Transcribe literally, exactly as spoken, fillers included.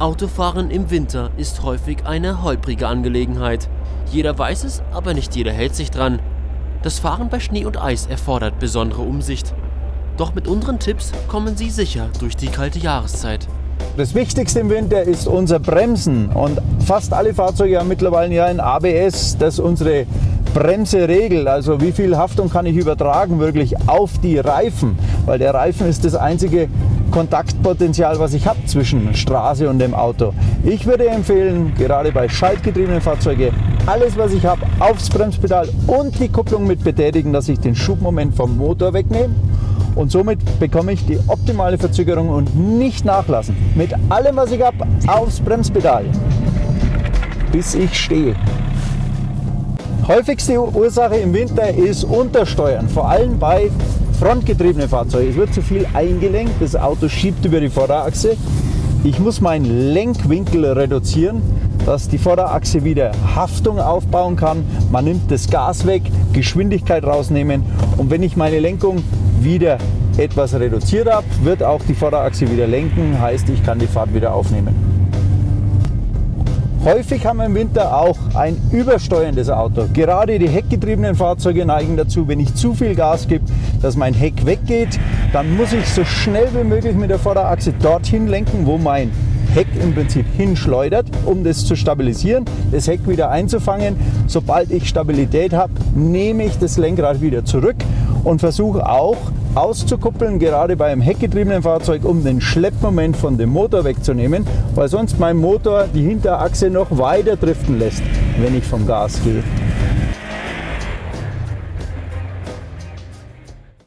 Autofahren im Winter ist häufig eine holprige Angelegenheit. Jeder weiß es, aber nicht jeder hält sich dran. Das Fahren bei Schnee und Eis erfordert besondere Umsicht. Doch mit unseren Tipps kommen Sie sicher durch die kalte Jahreszeit. Das Wichtigste im Winter ist unser Bremsen, und fast alle Fahrzeuge haben mittlerweile ja ein A B S, das unsere Bremse regelt. Also wie viel Haftung kann ich übertragen wirklich auf die Reifen, weil der Reifen ist das einzige Kontaktpotenzial, was ich habe zwischen Straße und dem Auto. Ich würde empfehlen, gerade bei schaltgetriebenen Fahrzeugen, alles was ich habe aufs Bremspedal und die Kupplung mit betätigen, dass ich den Schubmoment vom Motor wegnehme. Und somit bekomme ich die optimale Verzögerung und nicht nachlassen. Mit allem, was ich habe, aufs Bremspedal, bis ich stehe. Häufigste Ursache im Winter ist Untersteuern, vor allem bei frontgetriebenen Fahrzeugen. Es wird zu viel eingelenkt, das Auto schiebt über die Vorderachse. Ich muss meinen Lenkwinkel reduzieren, dass die Vorderachse wieder Haftung aufbauen kann. Man nimmt das Gas weg, Geschwindigkeit rausnehmen, und wenn ich meine Lenkung wieder etwas reduziert habe, wird auch die Vorderachse wieder lenken, heißt, ich kann die Fahrt wieder aufnehmen. Häufig haben wir im Winter auch ein übersteuerndes Auto. Gerade die heckgetriebenen Fahrzeuge neigen dazu, wenn ich zu viel Gas gebe, dass mein Heck weggeht. Dann muss ich so schnell wie möglich mit der Vorderachse dorthin lenken, wo mein Heck im Prinzip hinschleudert, um das zu stabilisieren, das Heck wieder einzufangen. Sobald ich Stabilität habe, nehme ich das Lenkrad wieder zurück und versuche auch auszukuppeln, gerade beim heckgetriebenen Fahrzeug, um den Schleppmoment von dem Motor wegzunehmen, weil sonst mein Motor die Hinterachse noch weiter driften lässt, wenn ich vom Gas gehe.